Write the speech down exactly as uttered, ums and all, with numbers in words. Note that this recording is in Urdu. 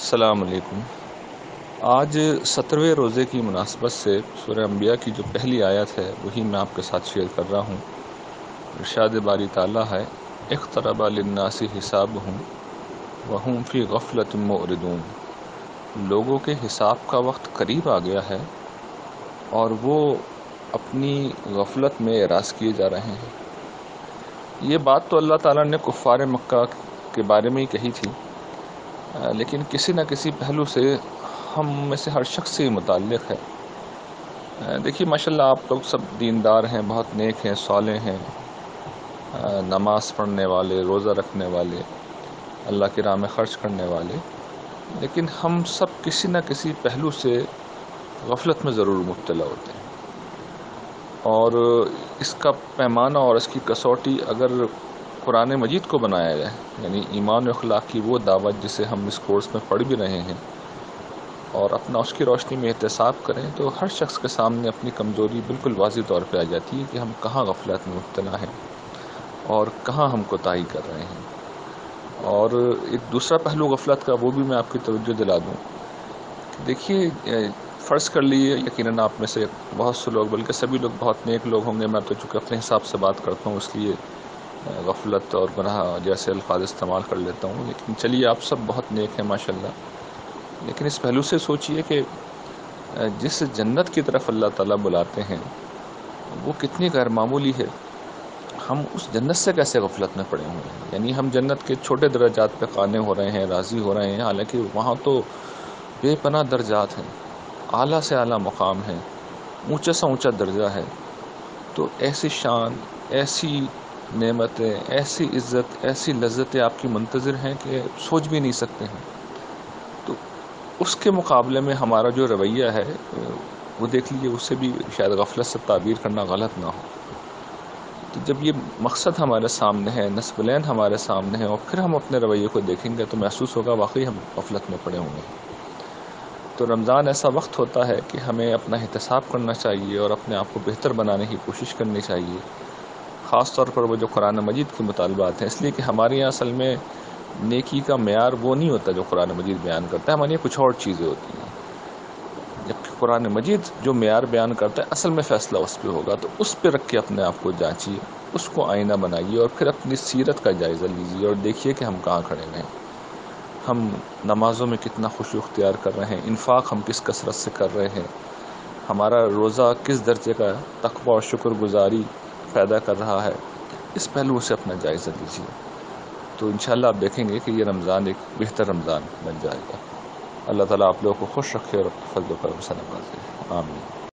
السلام علیکم۔ آج سترویں روزے کی مناسبت سے سورہ انبیاء کی جو پہلی آیت ہے وہی میں آپ کے ساتھ شیئر کر رہا ہوں۔ ارشاد باری تعالیٰ ہے، اقترب للناس حسابهم وهم فی غفلۃ معرضون۔ لوگوں کے حساب کا وقت قریب آ گیا ہے اور وہ اپنی غفلت میں اعراض کیے جا رہے ہیں۔ یہ بات تو اللہ تعالیٰ نے کفار مکہ کے بارے میں ہی کہی تھی، لیکن کسی نہ کسی پہلو سے ہم میں سے ہر شخص سے متعلق ہے۔ دیکھیے ماشاءاللہ آپ لوگ سب دیندار ہیں، بہت نیک ہیں، صالح ہیں، نماز پڑھنے والے، روزہ رکھنے والے، اللہ کی راہ میں خرچ کرنے والے، لیکن ہم سب کسی نہ کسی پہلو سے غفلت میں ضرور مبتلا ہوتے ہیں، اور اس کا پیمانہ اور اس کی کسوٹی اگر قرآن مجید کو بنایا جائے، یعنی ایمان و اخلاق کی وہ دعوت جسے ہم اس کورس میں پڑھ بھی رہے ہیں، اور اپنا اس کی روشنی میں احتساب کریں، تو ہر شخص کے سامنے اپنی کمزوری بالکل واضح طور پہ آ جاتی ہے کہ ہم کہاں غفلت میں مبتلا ہیں اور کہاں ہم کوتاہی کر رہے ہیں۔ اور ایک دوسرا پہلو غفلت کا وہ بھی میں آپ کی توجہ دلا دوں کہ دیکھیے فرض کر لیے یقیناً آپ میں سے بہت سے لوگ، بلکہ سبھی لوگ بہت نیک لوگ ہوں گے، میں تو چونکہ اپنے حساب سے بات کرتا ہوں اس لیے غفلت اور گناہ جیسے الفاظ استعمال کر لیتا ہوں، لیکن چلیے آپ سب بہت نیک ہیں ماشاءاللہ۔ لیکن اس پہلو سے سوچئے کہ جس جنت کی طرف اللہ تعالیٰ بلاتے ہیں وہ کتنی غیر معمولی ہے، ہم اس جنت سے کیسے غفلت میں پڑے ہوئے ہیں؟ یعنی ہم جنت کے چھوٹے درجات پہ قانے ہو رہے ہیں، راضی ہو رہے ہیں، حالانکہ وہاں تو بے پناہ درجات ہیں، اعلیٰ سے اعلیٰ مقام ہے، اونچا سے اونچا درجہ ہے۔ تو ایسی شان، ایسی نعمتیں، ایسی عزت، ایسی لذتیں آپ کی منتظر ہیں کہ سوچ بھی نہیں سکتے ہیں۔ تو اس کے مقابلے میں ہمارا جو رویہ ہے وہ دیکھ لیجیے، اس سے بھی شاید غفلت سے تعبیر کرنا غلط نہ ہو۔ تو جب یہ مقصد ہمارے سامنے ہے، نصب العین ہمارے سامنے ہے، اور پھر ہم اپنے رویے کو دیکھیں گے تو محسوس ہوگا واقعی ہم غفلت میں پڑے ہوں گے۔ تو رمضان ایسا وقت ہوتا ہے کہ ہمیں اپنا احتساب کرنا چاہیے اور اپنے آپ کو بہتر بنانے کی کوشش کرنی چاہیے، خاص طور پر وہ جو قرآن مجید کے مطالبات ہیں، اس لیے کہ ہمارے یہاں اصل میں نیکی کا معیار وہ نہیں ہوتا جو قرآن مجید بیان کرتا ہے، ہمارے یہاں کچھ اور چیزیں ہوتی ہیں، جبکہ قرآن مجید جو معیار بیان کرتا ہے اصل میں فیصلہ اس پہ ہوگا۔ تو اس پہ رکھ کے اپنے آپ کو جانچیے، اس کو آئینہ بنائیے، اور پھر اپنی سیرت کا جائزہ لیجیے اور دیکھیے کہ ہم کہاں کھڑے ہیں۔ ہم نمازوں میں کتنا خشوع اختیار کر رہے ہیں، انفاق ہم کس کثرت سے کر رہے ہیں، ہمارا روزہ کس درجے کا تقوی اور شکر گزاری پیدا کر رہا ہے، اس پہلو سے اپنا جائزہ لیجیے۔ تو انشاءاللہ آپ دیکھیں گے کہ یہ رمضان ایک بہتر رمضان بن جائے گا۔ اللہ تعالیٰ آپ لوگوں کو خوش رکھے اور فضل و کرم سے نوازے، آمین۔